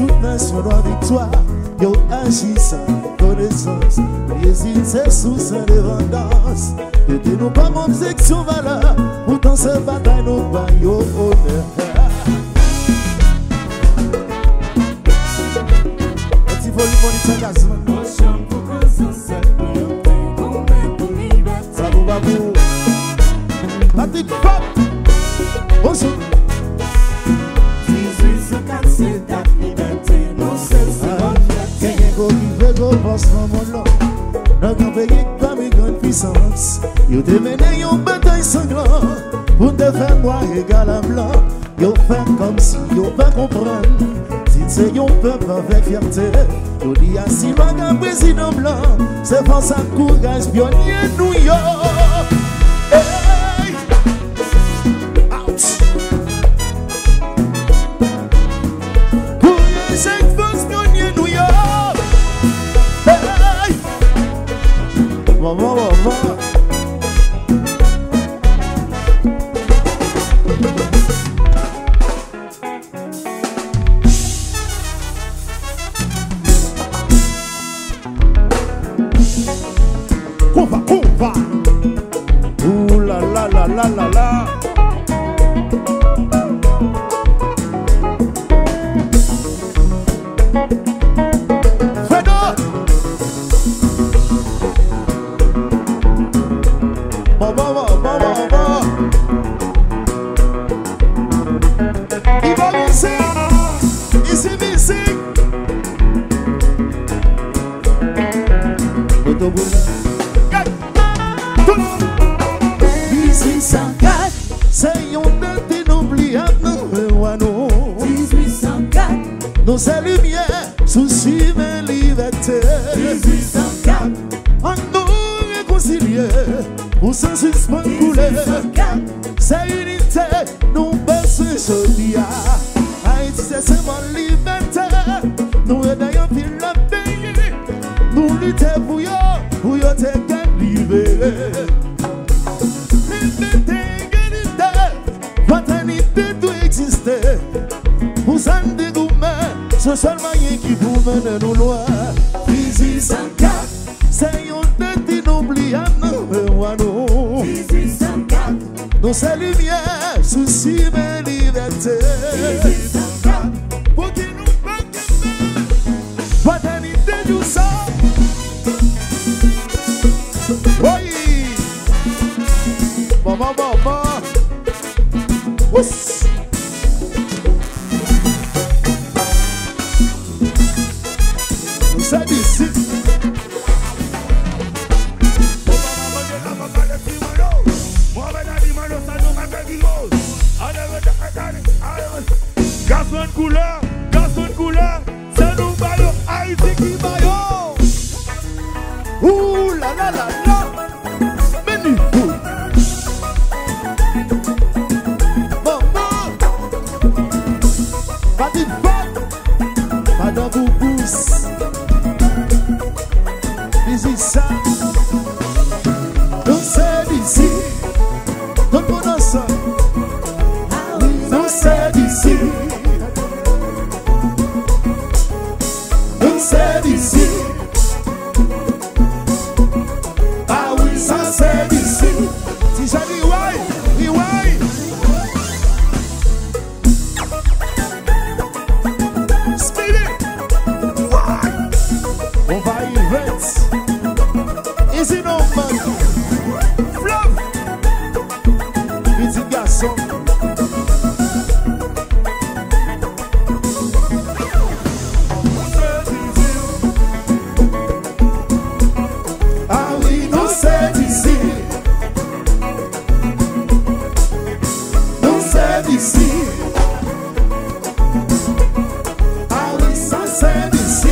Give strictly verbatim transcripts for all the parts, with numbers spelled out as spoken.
toute nation doit victoire. Yo agis sans connaissance, Jésus c'est sous sa dépendance. De nous pas mon objection valeur, pourtant ce bataille nous bat yo honneur. Petit volume mon engagement. Babou babou, Patrick Pop, bonjour. dix-huit cent quatre, c'est ta liberté, non c'est pense moment là, dans un pays pas de grande puissance, ils te mené une bataille sanglante pour te faire noir égal à blanc. Ils fait comme si ils pas comprendre. Si c'est un peuple avec fierté, ils disent à si loin qu'un président blanc, c'est pour ça courage pionnier New York. Hey! Ouch! Courage et force pionnier New York. Hey! Maman, maman. Compa, compa. Ouh la la la la la la. Fredo. Bon, bon, bon, bon, bon, bon. Il va musique. Ici musique. Autoboulot. dix-huit cent quatre, c'est un date inoubliable, nous, dix-huit cent quatre, nous c'est lumière, souci, mais liberté. dix-huit cent quatre, on nous réconcilier, pour sans suspens couler. C'est unité, nous baissons aujourd'hui. Haïti, c'est seulement liberté. Nous d'ailleurs pile la pays, nous luttons pour yo, pour yo te libérer. Pour s'en dégoûter, ce seul moyen qui vous mène nous loin. dix-huit cent quatre, c'est un date inoubliable, nous. dix-huit cent quatre, nous c'est lumière, souci, mais liberté. dix-huit cent quatre, pour qui nous battons, fraternité du sang. Oui, bon, bon, bon, bon. Ouss. C'est d'ici. Garçon de couleur, garçon de couleur, c'est nous baillons Haïti qui baillons. Ouh la la la la. Menu. Maman. Pas de batte. Pas de boubous. Ici ça. Nous c'est d'ici. Tout le monde ensemble. Nous c'est d'ici. Nous c'est d'ici. Ah oui, ça c'est d'ici. Si ça dit ouais, dit ouais. Speedy. On va y rester. Ici non man. Flop. Petit garçon. Ah oui, nous c'est d'ici. Nous c'est d'ici. Ah oui, ça c'est d'ici.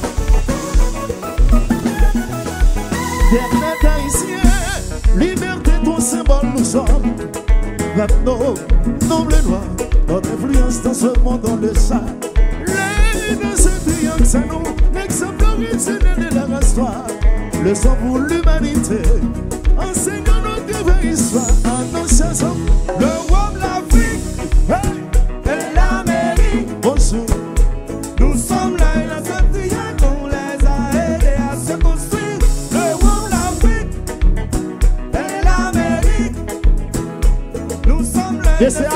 Dernier haïtien, liberté ton symbole nous sommes. Maintenant, noble noir, notre influence dans ce monde on le sait. Les de ce triangle c'est nous, l'exemple originel de la histoire. Le sang pour l'humanité, enseignant notre vraie histoire. En nos chansons, le roi de l'Afrique, hey, et l'Amérique. Bonjour, nous sommes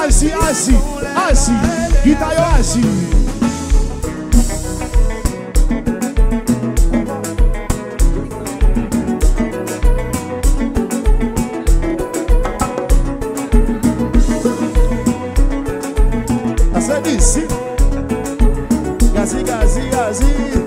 assis, assis, assis. Guitare assis. Ça dit ici. Gazi, gazi, gazi.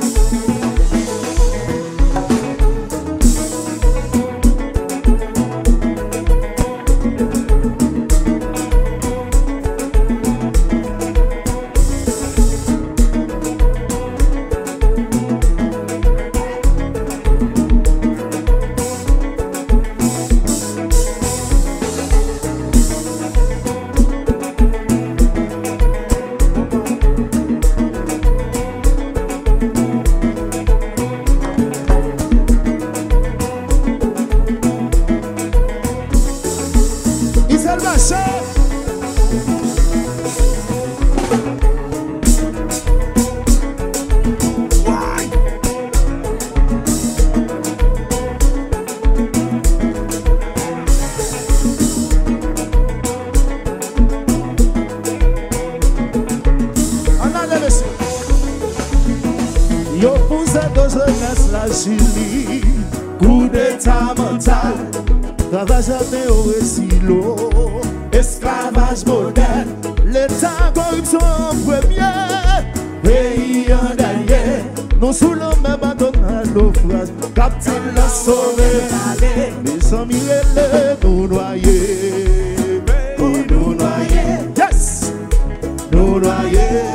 Yo pousse dans jeunesse la Chili, coup d'état mental, travail jamais au silo, esclavage moderne, l'état corruption en premier, pays en dernier, nous sous le même bateau à naufrage, captain la sauvé, les amis les nous noyer, nous noyer, yes, nous noyer.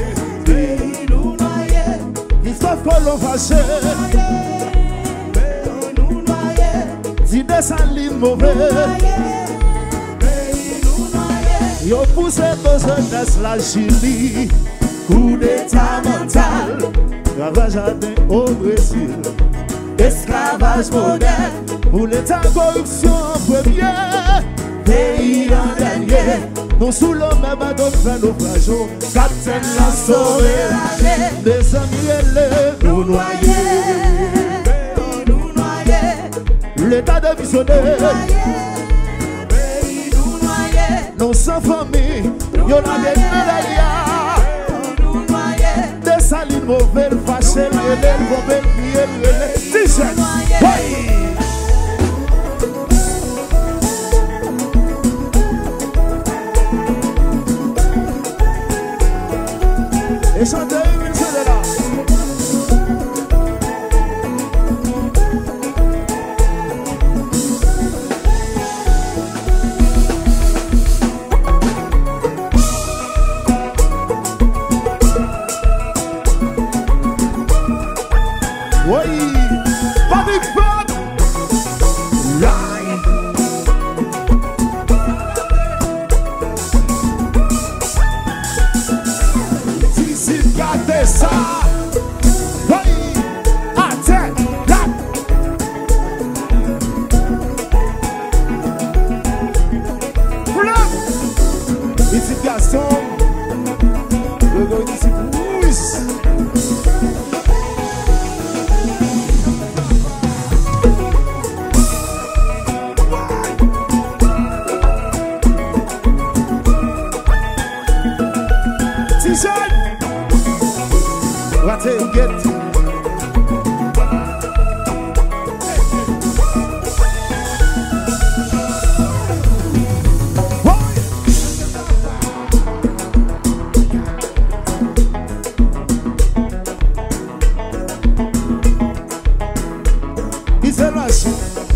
Que l'on fâche, si des salines mauvais, yo pousse dans jeunesse la Chili, coup d'état mental, ravage au Brésil, esclavage moderne, pour l'état corruption en premier, pays en dernier, nous sous le même bateau fait naufrage, captain la sauvé, des amis les nous noyer, l'état de visionnaire, nous sans famille, y'en a des médailles, des salines mauvaises, fâchées, les mauvaises, les t-shirts, oui. Et chantez une seule là. Oui, Bobby Frog. Line. Gardez ça. Oui, attends, là. Ici garçon, le gars ici pousse. T-shirt. What you get? It's a rush.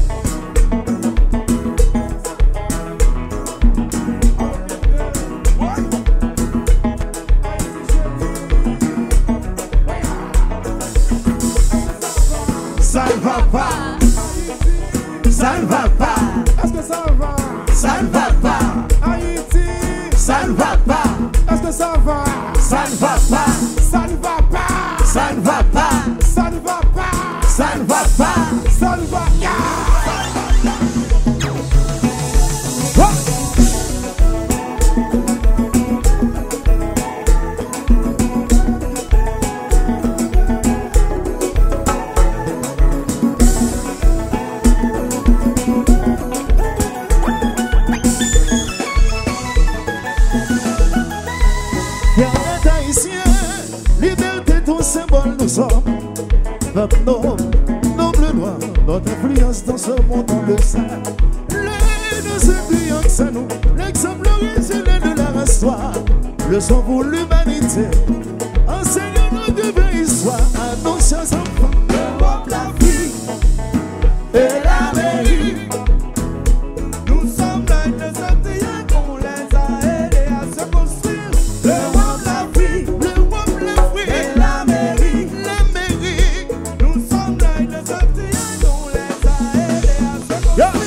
Ça ne va pas, ça ne va pas. Est-ce que ça va? Ça ne va pas. Haïti, ça ne va pas. Est-ce que ça va? Ça ne va pas. Ça ne va pas. Ça ne va pas. Ça ne va pas. Ça ne va pas. Ça ne va pas. peuple noble, noble noir, notre influence dans ce monde on le sait. Les deux influences à nous, l'exemple originel de la histoire, le sang pour l'humanité, enseignons notre vraie histoire à nos chers enfants. L'Europe, l'Afrique et l'Amérique, nous sommes là de Santiago, on les a aidés à se construire. L'Europe, l'Afrique L'Europe, l'Afrique et l'Amérique, l'Amérique. nous sommes là de Santiago, on les a aidés à se construire. Yeah.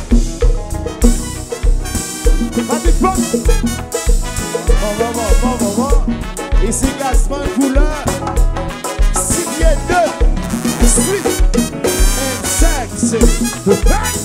Patrick Pop. Bon, bon, bon, bon, bon, bon. Ici Gaspard Couleur, signé de Sweet and Sexy.